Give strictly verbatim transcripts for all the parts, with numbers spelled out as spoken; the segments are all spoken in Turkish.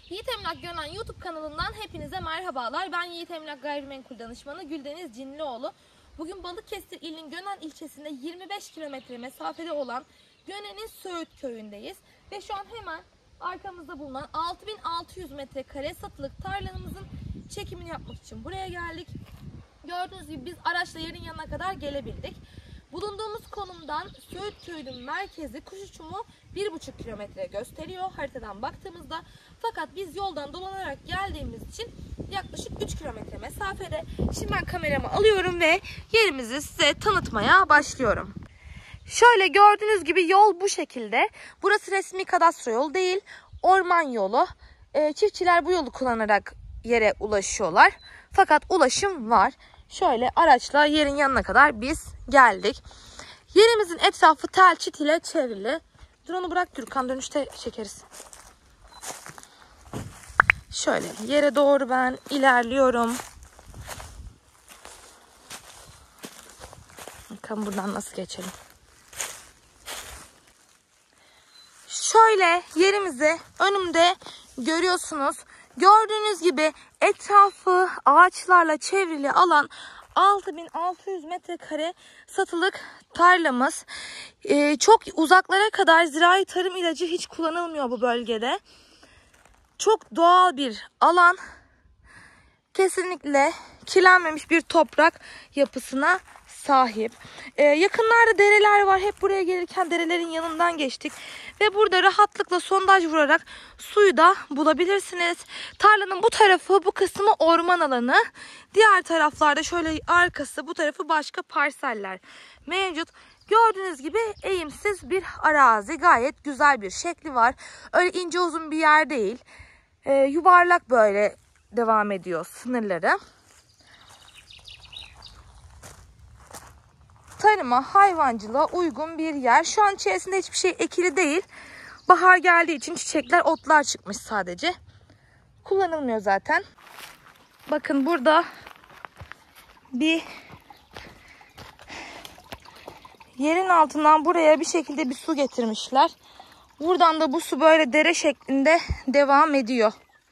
Yiğit Emlak Gönen YouTube kanalından hepinize merhabalar. Ben Yiğit Emlak Gayrimenkul Danışmanı Güldeniz Cinlioğlu. Bugün Balıkesir ilinin Gönen ilçesinde yirmi beş kilometre mesafede olan Gönen'in Söğüt köyündeyiz. Ve şu an hemen arkamızda bulunan altı bin altı yüz metrekare satılık tarlamızın çekimini yapmak için buraya geldik. Gördüğünüz gibi biz araçla yerin yanına kadar gelebildik. Bulunduğumuz konumdan Söğüt köyünün merkezi kuş uçumu bir buçuk kilometre gösteriyor haritadan baktığımızda. Fakat biz yoldan dolanarak geldiğimiz için yaklaşık üç kilometre mesafede. Şimdi ben kameramı alıyorum ve yerimizi size tanıtmaya başlıyorum. Şöyle gördüğünüz gibi yol bu şekilde. Burası resmi kadastro yolu değil, orman yolu. E, çiftçiler bu yolu kullanarak yere ulaşıyorlar. Fakat ulaşım var. Şöyle araçla yerin yanına kadar biz geldik. Yerimizin etrafı tel çit ile çevrili. Drone'u bırak Gürkan, dönüşte çekeriz. Şöyle yere doğru ben ilerliyorum. Bakalım buradan nasıl geçelim. Şöyle yerimizi önümde görüyorsunuz. Gördüğünüz gibi etrafı ağaçlarla çevrili alan altı bin altı yüz metrekare satılık tarlamız. Ee, çok uzaklara kadar zirai tarım ilacı hiç kullanılmıyor bu bölgede. Çok doğal bir alan. Kesinlikle kirlenmemiş bir toprak yapısına sahip. Ee, yakınlarda dereler var. Hep buraya gelirken derelerin yanından geçtik. Ve burada rahatlıkla sondaj vurarak suyu da bulabilirsiniz. Tarlanın bu tarafı, bu kısmı orman alanı. Diğer taraflarda şöyle arkası, bu tarafı başka parseller mevcut. Gördüğünüz gibi eğimsiz bir arazi. Gayet güzel bir şekli var. Öyle ince uzun bir yer değil. Ee, yuvarlak böyle devam ediyor sınırları. Tarıma, hayvancılığa uygun bir yer. Şu an içerisinde hiçbir şey ekili değil. Bahar geldiği için çiçekler, otlar çıkmış sadece. Kullanılmıyor zaten. Bakın burada bir yerin altından buraya bir şekilde bir su getirmişler. Buradan da bu su böyle dere şeklinde devam ediyor.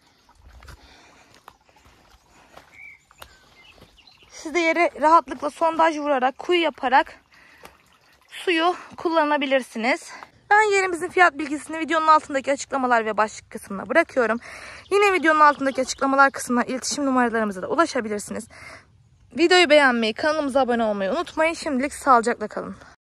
Siz de yere rahatlıkla sondaj vurarak, kuyu yaparak suyu kullanabilirsiniz. Ben yerimizin fiyat bilgisini videonun altındaki açıklamalar ve başlık kısmına bırakıyorum. Yine videonun altındaki açıklamalar kısmına iletişim numaralarımıza da ulaşabilirsiniz. Videoyu beğenmeyi, kanalımıza abone olmayı unutmayın. Şimdilik sağlıcakla kalın.